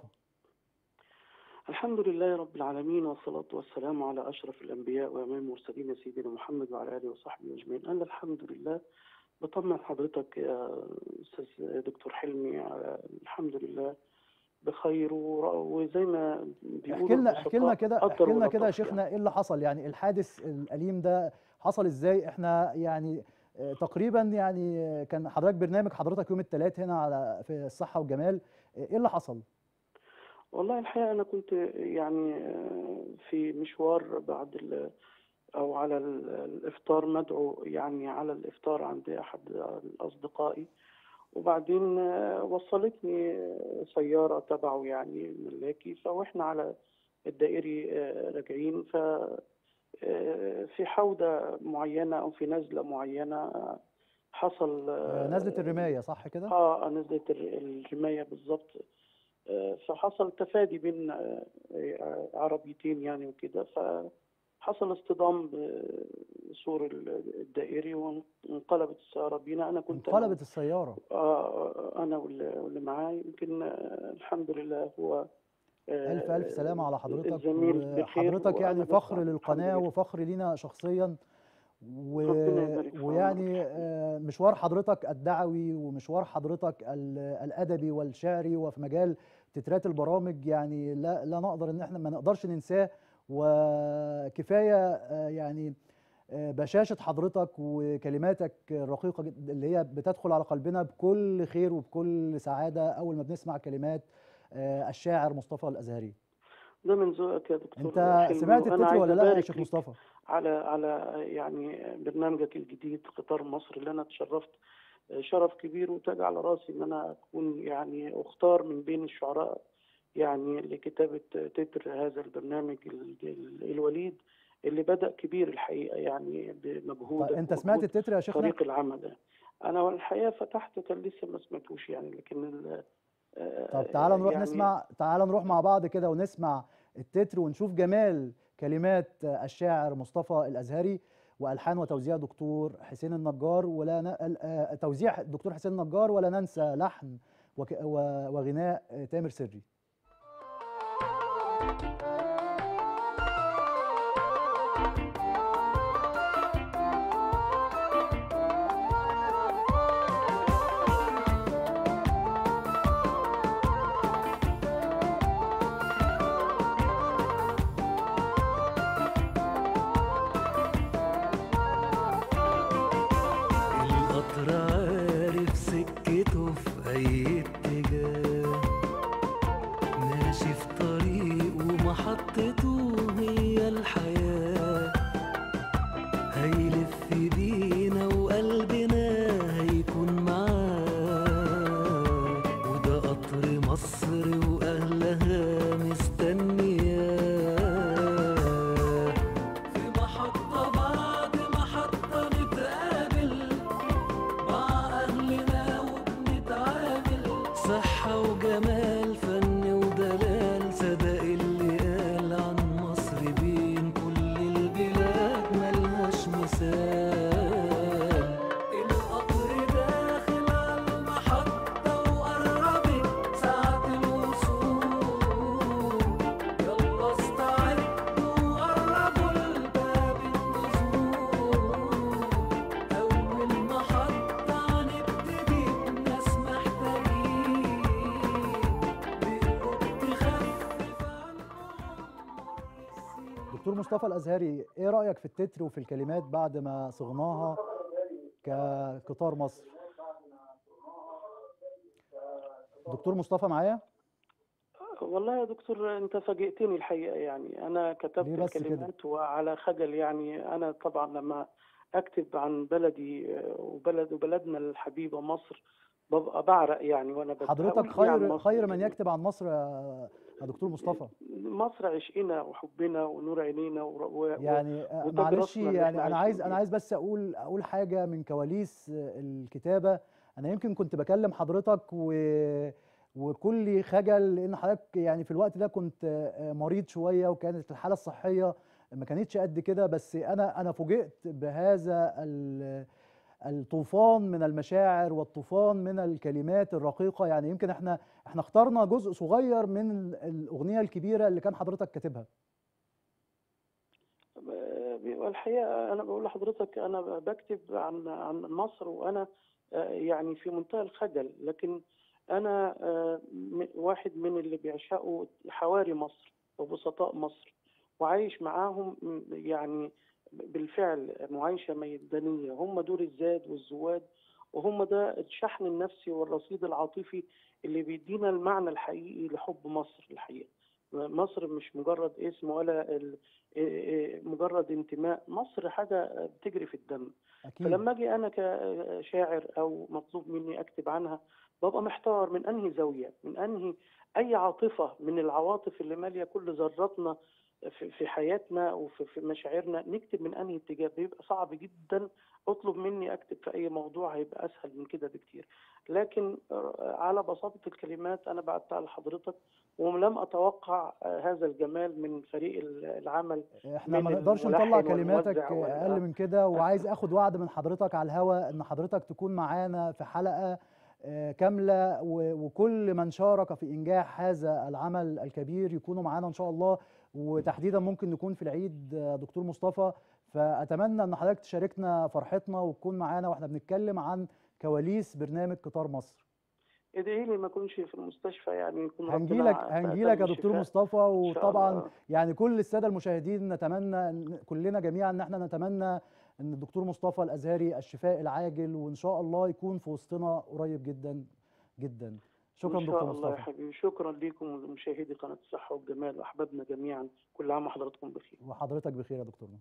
الحمد لله رب العالمين، والصلاة والسلام على أشرف الأنبياء وإمام المرسلين سيدنا محمد وعلى آله وصحبه أجمعين. أنا الحمد لله بطمن حضرتك يا أستاذ دكتور حلمي، على الحمد لله بخير، ور- وزي ما بيقولوا احكي لنا احكي لنا البسطاء كده قدر احكي لنا ولا كده يا طف يعني. شيخنا، ايه اللي حصل؟ يعني الحادث الأليم ده حصل ازاي؟ احنا يعني آه، تقريبا يعني آه، كان حضرتك برنامج حضرتك يوم الثلاث هنا على في الصحة والجمال. آه، ايه اللي حصل؟ والله الحقيقة أنا كنت يعني آه، في مشوار بعد ال أو على ال- الإفطار، مدعو يعني على الإفطار عند أحد أصدقائي، وبعدين آه، وصلتني آه، سيارة تبعه يعني ملاكي، فوإحنا على الدائري آه، راجعين، ف آه، في حودة معينة أو في نزلة معينة آه، حصل آه، نزلة آه الرماية صح كده؟ آه، نزلة الر- الرماية بالظبط. آه، فحصل تفادي بين آه، آه، عربيتين يعني وكده، فحصل اصطدام بسور ال- الدائري وانقلبت السيارة بينا. أنا كنت أنا انقلبت السيارة. آه، أنا واللي واللي معاي، يمكن آه، الحمد لله هو آه، ألف ألف سلامة على حضرتك، الزميل بخير، وحضرتك يعني وأنا فخر بسعد الحمد للقناة لله. وفخر لينا شخصيا. و... ربنا يبارك في ويعني عمرك. آه، مشوار حضرتك الدعوي ومشوار حضرتك ال- الأدبي والشعري وفي مجال تترات البرامج، يعني لا لا نقدر ان احنا ما نقدرش ننساه. وكفاية آه، يعني آه، بشاشة حضرتك وكلماتك الرقيقة جدا اللي هي بتدخل على قلبنا بكل خير وبكل سعادة أول ما بنسمع كلمات آه، الشاعر مصطفى الأزهري. ده من ذوقك يا دكتور أنت حلمي، سمعت وأنا التتر عايز ولا لا يا أبارك شيخ لك مصطفى؟ على على يعني برنامجك الجديد قطار مصر، اللي أنا اتشرفت شرف كبير وتاج على راسي إن أنا أكون يعني أختار من بين الشعراء يعني لكتابة تتر هذا البرنامج ال- ال- الوليد، اللي بدأ كبير الحقيقة يعني طيب بمجهودك أنت سمعت ومجهود التتر يا شيخنا؟ فريق العمل ده. أنا الحقيقة فتحت، كان لسه ما سمعتوش يعني، لكن ال- طب آه، تعالى نروح يعني نسمع، تعالى نروح مع بعض كده ونسمع التتر ونشوف جمال كلمات الشاعر مصطفى الأزهري، وألحان وتوزيع دكتور حسين النجار، ولا ن... آه، توزيع الدكتور حسين النجار، ولا ننسى لحن وك... و- وغناء آه، تامر سري. القطر عارف سكته في أي اتجاه، ماشي في طريق ومحطته هي الحياة، هيلف بينا وقلبنا هيكون معاه، وده قطر مصر وأهلها مستنياه، في محطة بعد محطة نتقابل مع أهلنا وبنتعامل، صحة وجمال فن ودلال، صدق اللي قال عن دكتور مصطفى الازهري، ايه رايك في التتر وفي الكلمات بعد ما صغناها كقطار مصر؟ دكتور مصطفى معايا؟ والله يا دكتور انت فاجئتني الحقيقه، يعني انا ليه كتبت بس كده؟ الكلمات وعلى خجل. يعني انا طبعا لما اكتب عن بلدي آه، وبلد وبلدنا الحبيبه مصر ببقى بعرق يعني، وانا بت- حضرتك هقول ايه عن خير مصر خير من يعني؟ يكتب عن مصر يا يا دكتور مصطفى. مصر عشقنا وحبنا ونور عينينا و- و- و- يعني آه، وتاج معلش، راسنا اللي احنا يعني انا عايز عايشين انا بيه. عايز بس اقول اقول حاجه من كواليس آه، الكتابه. انا يمكن كنت بكلم حضرتك و وكلي خجل، لان حضرتك يعني في الوقت ده كنت آه، مريض شويه، وكانت الحاله الصحيه ما كانتش قد كده. بس انا انا فوجئت بهذا ال- الطوفان من المشاعر والطوفان من الكلمات الرقيقه. يعني يمكن احنا احنا اخترنا جزء صغير من ال- الاغنيه الكبيره اللي كان حضرتك كاتبها. والحقيقة أنا بقول لحضرتك أنا بكتب عن عن مصر وأنا آه، يعني في منتهى الخجل، لكن أنا آه، م- واحد من اللي بيعشقوا حواري مصر وبسطاء مصر، وعايش معاهم م- يعني بالفعل معايشة ميدانية. هم دول الزاد والزواد، وهم ده الشحن النفسي والرصيد العاطفي اللي بيدينا المعنى الحقيقي لحب مصر. الحقيقة مصر مش مجرد اسم ولا ال- مجرد انتماء، مصر حاجة بتجري في الدم. اكيد. فلما اجي انا كشاعر او مطلوب مني اكتب عنها ببقى محتار من انهي زاوية، من انهي اي عاطفة من العواطف اللي مالية كل ذراتنا في في حياتنا وفي في مشاعرنا، نكتب من انهي اتجاه. بيبقى صعب جدا. اطلب مني اكتب في اي موضوع هيبقى اسهل من كده بكتير، لكن على بساطة الكلمات انا بعتها لحضرتك، ولم اتوقع هذا الجمال من فريق العمل، احنا ما من نقدرش نطلع الملحن كلماتك والموزع اقل وال... من كده، وعايز اخد وعد من حضرتك على الهوا ان حضرتك تكون معانا في حلقة آه، كاملة، و- وكل من شارك في انجاح هذا العمل الكبير يكونوا معانا ان شاء الله. وتحديدا ممكن نكون في العيد آه، دكتور مصطفى. فاتمنى ان حضرتك تشاركنا فرحتنا وتكون معانا واحنا بنتكلم عن كواليس برنامج قطار مصر. ادعي لي ما اكونش في المستشفى، يعني يكون هنجيلك ربنا هنجيلك يا اتم دكتور الشفاء مصطفى. ان شاء وطبعا الله. يعني كل الساده المشاهدين نتمنى إن- كلنا جميعا ان احنا نتمنى ان الدكتور مصطفى الازهري الشفاء العاجل، وان شاء الله يكون في وسطنا قريب جدا جدا. شكرا ان دكتور شاء الله يا مصطفى. حبيبي، شكرا لكم ولمشاهدي قناة الصحة والجمال واحبابنا جميعا، كل عام وحضراتكم بخير. وحضرتك بخير يا دكتورنا.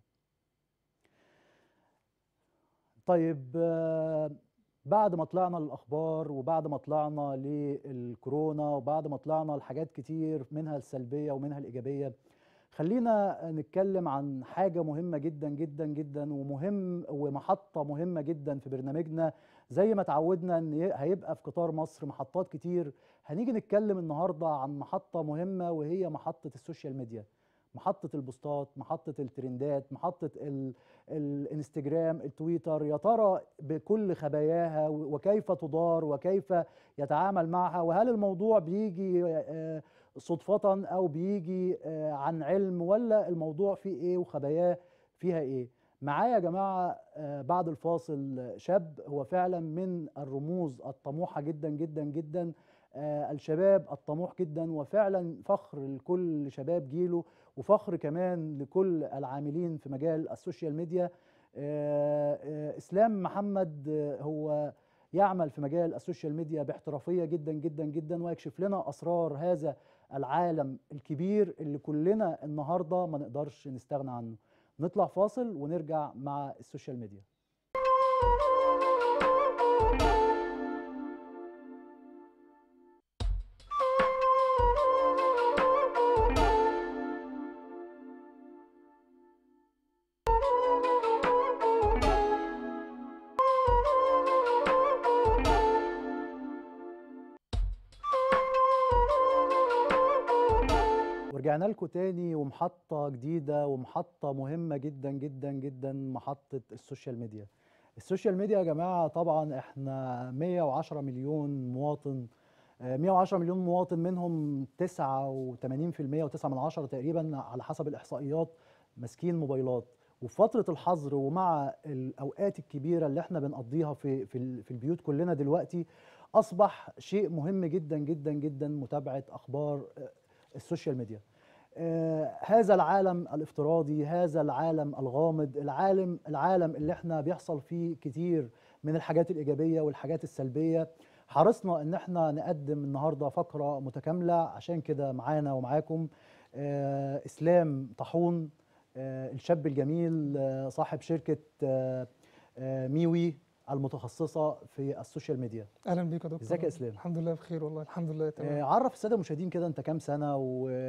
طيب آه، بعد ما طلعنا للأخبار، وبعد ما طلعنا للكورونا، وبعد ما طلعنا لحاجات كتير منها السلبية ومنها الإيجابية، خلينا نتكلم عن حاجة مهمة جدا جدا جدا، ومهم ومحطة مهمة جدا في برنامجنا. زي ما تعودنا ان ي- هيبقى في قطار مصر محطات كتير، هنيجي نتكلم النهاردة عن محطة مهمة، وهي محطة السوشيال ميديا. محطة البوستات، محطة الترندات، محطة ال... الانستجرام، التويتر. يا ترى بكل خباياها و- وكيف تدار وكيف يتعامل معها، وهل الموضوع بيجي آه، صدفة أو بيجي آه، عن علم، ولا الموضوع فيه إيه وخباياه فيها إيه؟ معايا يا جماعة آه، بعد الفاصل شاب هو فعلا من الرموز الطموحة جدا جدا جدا، آه، الشباب الطموح جدا، وفعلا فخر لكل شباب جيله، وفخر كمان لكل العاملين في مجال السوشيال ميديا. آه، آه، إسلام محمد آه، هو يعمل في مجال السوشيال ميديا باحترافية جدا جدا جدا، ويكشف لنا أسرار هذا العالم الكبير اللي كلنا النهاردة ما نقدرش نستغنى عنه. نطلع فاصل ونرجع مع السوشيال ميديا. ورجعنا لكم تاني، ومحطة جديدة ومحطة مهمة جدا جدا جدا، محطة السوشيال ميديا. السوشيال ميديا يا جماعة، طبعا احنا مية وعشرة مليون مواطن، آه، مية وعشرة مليون مواطن، منهم تسعة وثمانين بالمية وتسعة من عشرة تقريبا على حسب الإحصائيات ماسكين موبايلات. وفي فترة الحظر ومع الأوقات الكبيرة اللي احنا بنقضيها في في ال- في البيوت كلنا دلوقتي، أصبح شيء مهم جدا جدا جدا متابعة أخبار آه، السوشيال ميديا. آه، هذا العالم الافتراضي، هذا العالم الغامض، العالم العالم اللي احنا بيحصل فيه كتير من الحاجات الإيجابية والحاجات السلبية. حرصنا ان احنا نقدم النهاردة فقرة متكاملة، عشان كده معانا ومعاكم آه، إسلام طاحون، آه، الشاب الجميل، آه، صاحب شركة آه، آه، ميوي المتخصصة في السوشيال ميديا. اهلا بيك يا دكتور. ازيك يا اسلام؟ الحمد لله بخير والله، الحمد لله آه، تمام. عرف السادة المشاهدين كده انت كام سنة،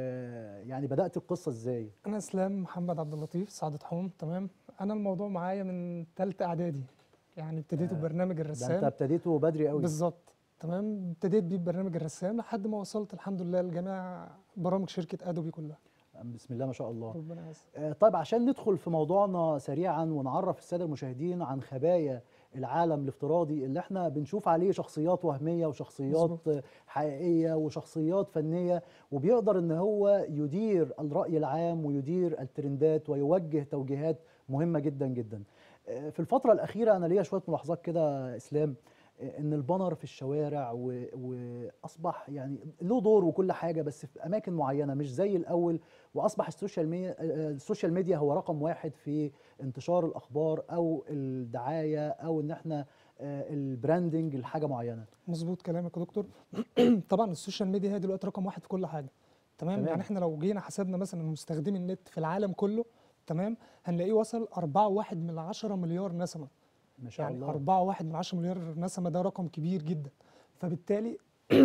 ويعني بدأت القصة ازاي؟ انا اسلام محمد عبد اللطيف سعد طحون. تمام. انا الموضوع معايا من ثالثه اعدادي، يعني ابتديته آه، ببرنامج ده انت الرسام. ابتديته بدري قوي. بالظبط. تمام. ابتديت بيه ببرنامج الرسام لحد ما وصلت الحمد لله لجميع برامج شركه ادوبي كلها. بسم الله ما شاء الله. ربنا يعزك. آه، طيب عشان ندخل في موضوعنا سريعا ونعرف السادة المشاهدين عن خبايا العالم الافتراضي اللي احنا بنشوف عليه شخصيات وهمية وشخصيات مظبوط. حقيقية وشخصيات فنية، وبيقدر ان هو يدير الرأي العام ويدير الترندات ويوجه توجيهات مهمة جدا جدا. آه، في الفترة الأخيرة أنا ليا شوية ملاحظات كده إسلام، آه، إن البانر في الشوارع و- وأصبح يعني له دور وكل حاجة، بس في أماكن معينة مش زي الأول، واصبح السوشيال ميديا السوشيال ميديا هو رقم واحد في انتشار الاخبار او الدعايه او ان احنا آه، البراندنج لحاجه معينه. مظبوط كلامك يا دكتور. طبعا السوشيال ميديا هي دلوقتي رقم واحد في كل حاجه. تمام. تمام. يعني احنا لو جينا حسبنا مثلا مستخدمي النت في العالم كله، تمام، هنلاقيه وصل أربعة واحد من عشرة مليار نسمه. ما شاء يعني الله. أربعة واحد من عشرة مليار نسمه، ده رقم كبير جدا. فبالتالي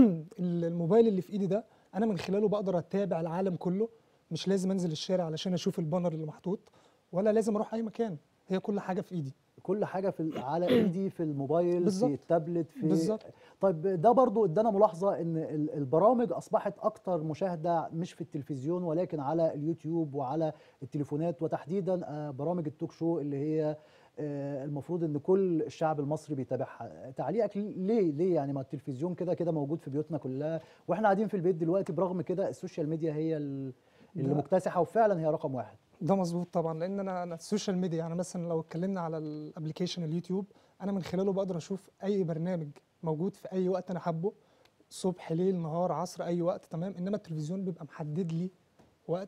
الموبايل اللي في ايدي ده انا من خلاله بقدر اتابع العالم كله. مش لازم انزل الشارع علشان اشوف البانر اللي محطوط، ولا لازم اروح اي مكان، هي كل حاجه في ايدي. كل حاجه في ال- على ايدي، في الموبايل، بالظبط. في التابلت، في بالظبط. طيب ده برضو ادانا ملاحظه ان ال- البرامج اصبحت اكتر مشاهده مش في التلفزيون ولكن على اليوتيوب وعلى التليفونات، وتحديدا آه، برامج التوك شو اللي هي آه، المفروض ان كل الشعب المصري بيتابعها. تعليقك ليه ليه يعني؟ ما التلفزيون كده كده موجود في بيوتنا كلها واحنا قاعدين في البيت دلوقتي، برغم كده السوشيال ميديا هي ال- اللي ده- مكتسحه وفعلا هي رقم واحد. ده مظبوط طبعا، لان انا انا السوشيال ميديا، يعني مثلا لو اتكلمنا على الابلكيشن اليوتيوب، انا من خلاله بقدر اشوف اي برنامج موجود في اي وقت انا حابه، صبح ليل نهار عصر اي وقت. تمام. انما التلفزيون بيبقى محدد لي وقت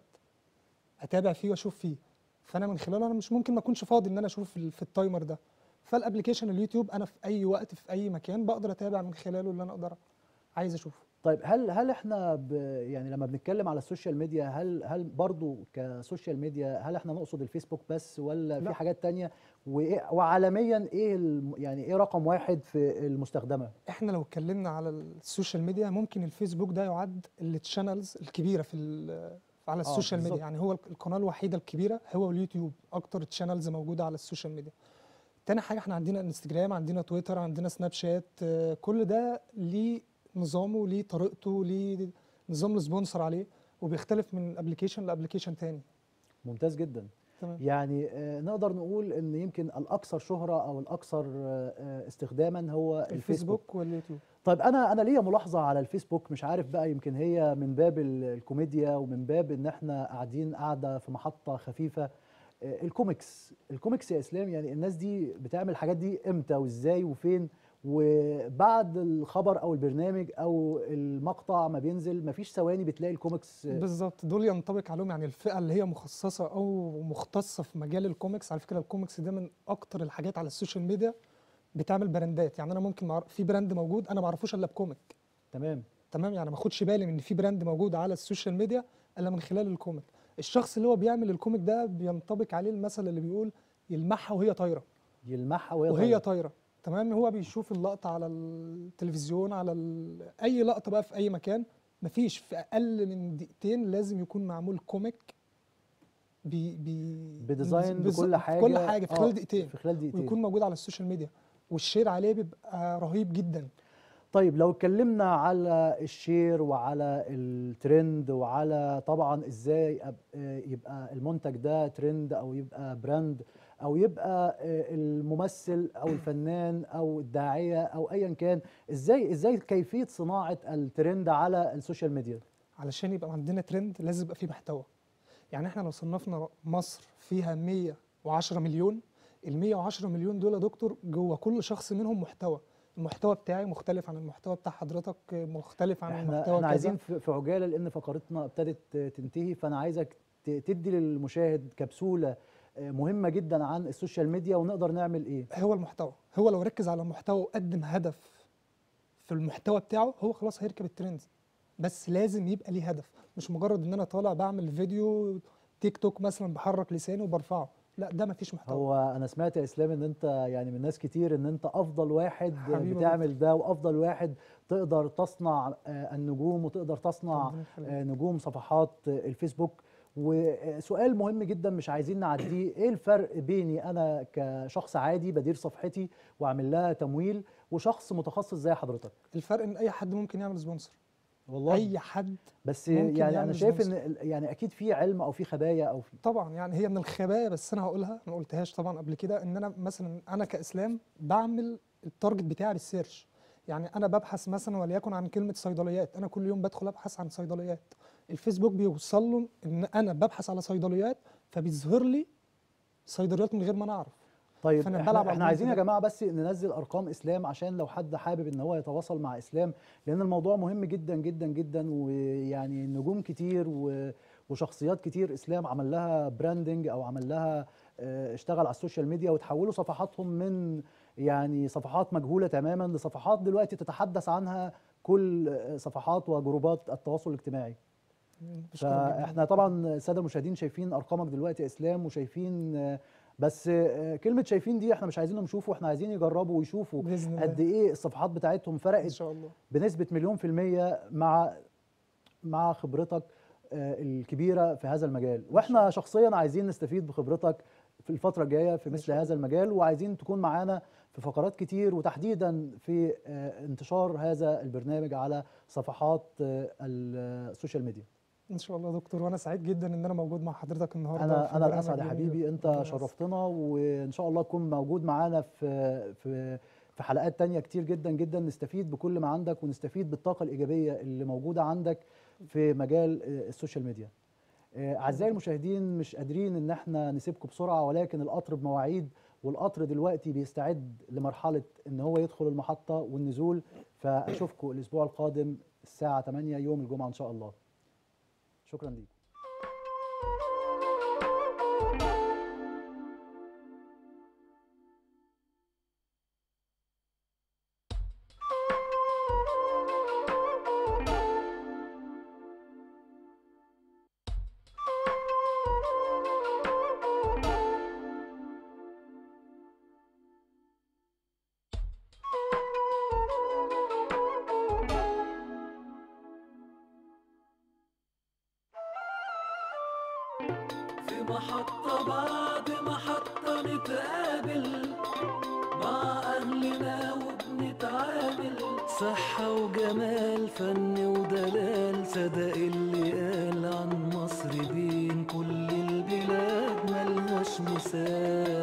اتابع فيه واشوف فيه، فانا من خلاله انا مش ممكن ما اكونش فاضي ان انا اشوف ال- في التايمر ده. فالابلكيشن اليوتيوب انا في اي وقت في اي مكان بقدر اتابع من خلاله اللي انا اقدر عايز اشوفه. طيب هل هل احنا ب يعني لما بنتكلم على السوشيال ميديا، هل هل برضو كسوشيال ميديا هل احنا نقصد الفيسبوك بس ولا في لا. حاجات تانية؟ وإيه- وعالميا ايه الم- يعني ايه رقم واحد في المستخدمة؟ احنا لو اتكلمنا على السوشيال ميديا، ممكن الفيسبوك ده يعد التشانلز الكبيره في ال- على السوشيال ميديا. بالظبط. يعني هو القناه الوحيده الكبيره هو اليوتيوب، اكتر تشانلز موجوده على السوشيال ميديا. تاني حاجه احنا عندنا انستجرام، عندنا تويتر، عندنا سناب شات. آه، كل ده ليه نظامه، ليه طريقته، ليه نظام السبونسر عليه، وبيختلف من ابلكيشن لابلكيشن تاني. ممتاز جدا. تمام. يعني آه، نقدر نقول ان يمكن الاكثر شهرة او الاكثر آه، آه، استخداما هو الفيسبوك. الفيسبوك واليوتيوب. طيب انا انا ليا ملاحظه على الفيسبوك، مش عارف بقى، يمكن هي من باب ال- الكوميديا ومن باب ان احنا قاعدين قاعده في محطه خفيفه. آه، الكوميكس الكوميكس يا اسلام، يعني الناس دي بتعمل الحاجات دي امتى وازاي وفين؟ وبعد الخبر او البرنامج او المقطع ما بينزل مفيش ثواني بتلاقي الكوميكس. آه، بالظبط، دول ينطبق عليهم يعني الفئه اللي هي مخصصه او مختصه في مجال الكوميكس. على فكره الكوميكس ده من اكتر الحاجات على السوشيال ميديا بتعمل براندات. يعني انا ممكن معرف في براند موجود انا ما اعرفوش الا بكوميك. تمام. تمام. يعني ما اخدش بالي من ان في براند موجود على السوشيال ميديا الا من خلال الكوميك. الشخص اللي هو بيعمل الكوميك ده بينطبق عليه المثل اللي بيقول يلمعها وهي طايره. يلمعها وهي وهي طايرة. طايره. تمام. هو بيشوف اللقطه على التلفزيون، على ال... اي لقطه بقى في اي مكان، مفيش في اقل من دقيقتين لازم يكون معمول كوميك بي بي بديزاين بالظ- بكل حاجه. كل حاجه في آه، خلال دقيقتين، في خلال دقيقتين. ويكون موجود على السوشيال ميديا، والشير عليه بيبقى رهيب جدا. طيب لو اتكلمنا على الشير وعلى الترند وعلى طبعا ازاي أب- آه، يبقى المنتج ده ترند او يبقى براند او يبقى آه، الممثل او الفنان او الداعية او ايا كان، ازاي ازاي كيفية صناعة الترند على السوشيال ميديا؟ علشان يبقى عندنا ترند لازم يبقى فيه محتوى. يعني احنا لو صنفنا مصر فيها مية وعشرة مليون، ال مية وعشرة مليون دول يا دكتور جوه كل شخص منهم محتوى. المحتوى بتاعي مختلف عن المحتوى بتاع حضرتك، مختلف عن احنا المحتوى احنا كذا. عايزين في في عجاله لان فقرتنا ابتدت تنتهي، فانا عايزك ت- تدي للمشاهد كبسوله آه، مهمه جدا عن السوشيال ميديا ونقدر نعمل ايه. هو المحتوى، هو لو ركز على المحتوى وقدم هدف في المحتوى بتاعه هو خلاص هيركب الترند. بس لازم يبقى ليه هدف، مش مجرد ان انا طالع بعمل فيديو تيك توك مثلا بحرك لساني وبرفعه، لا ده مفيش محتوى. هو انا سمعت يا اسلام ان انت يعني من ناس كتير ان انت افضل واحد حبيبي بتعمل ده، وافضل واحد تقدر تصنع آه، النجوم وتقدر تصنع ربنا يخليك. آه، نجوم صفحات آه، الفيسبوك. وسؤال مهم جدا مش عايزين نعديه، ايه الفرق بيني انا كشخص عادي بدير صفحتي واعمل لها تمويل وشخص متخصص زي حضرتك؟ الفرق ان اي حد ممكن يعمل سبونسر، والله اي حد بس ممكن يعني انا يعمل شايف ان سبونسر. ال- يعني اكيد في علم او في خبايا او في طبعا يعني هي من الخبايا، بس انا هقولها، ما قلتهاش طبعا قبل كده، ان انا مثلا انا كاسلام بعمل التارجت بتاعي بالسيرش. يعني انا ببحث مثلا وليكن عن كلمه صيدليات، انا كل يوم بدخل ابحث عن صيدليات، الفيسبوك بيوصل له ان انا ببحث على صيدليات فبيظهر لي صيدليات من غير ما انا اعرف. طيب فأنا احنا, بلعب على احنا عايزين يا البوينت ده. جماعه بس ننزل ارقام اسلام عشان لو حد حابب ان هو يتواصل مع اسلام، لان الموضوع مهم جدا جدا جدا، ويعني نجوم كتير و- وشخصيات كتير اسلام عمل لها براندنج او عمل لها اه، اشتغل على السوشيال ميديا وتحولوا صفحاتهم من يعني صفحات مجهوله تماما لصفحات دلوقتي تتحدث عنها كل اه، صفحات وجروبات التواصل الاجتماعي. بشكرك جدا. فاحنا طبعا الساده المشاهدين شايفين ارقامك دلوقتي يا اسلام، وشايفين آه، بس آه، كلمه شايفين دي احنا مش عايزينهم يشوفوا، احنا عايزين يجربوا ويشوفوا باذن قد الله ايه الصفحات بتاعتهم ان فرقت شاء الله. بنسبه مليون في الميه مع مع خبرتك آه، الكبيره في هذا المجال. واحنا شخصيا عايزين نستفيد بخبرتك في الفتره الجايه في إن مثل شاء هذا المجال، وعايزين تكون معانا في فقرات كتير، وتحديدا في آه، انتشار هذا البرنامج على صفحات آه، السوشيال ميديا. ان شاء الله يا دكتور، وانا سعيد جدا ان انا موجود مع حضرتك النهارده. في انا انا برنامج الاسعد يا جميل. حبيبي، انت ربنا يسعدك. شرفتنا، وان شاء الله تكون موجود معانا في في في حلقات تانية كتير جدا جدا، نستفيد بكل ما عندك ونستفيد بالطاقة الإيجابية اللي موجودة عندك في مجال آه، السوشيال ميديا. آه، أعزائي المشاهدين، مش قادرين إن احنا نسيبكم بسرعة، ولكن القطر بمواعيد، والقطر دلوقتي بيستعد لمرحلة إن هو يدخل المحطة والنزول. فأشوفكم الأسبوع القادم الساعة ثمانية يوم الجمعة إن شاء الله. شكرا ليكم. في محطة بعد محطة نتقابل مع أهلنا وبنتعامل، صحة وجمال، فن ودلال، صدق اللي قال عن مصر بين كل البلاد ملهاش مثال.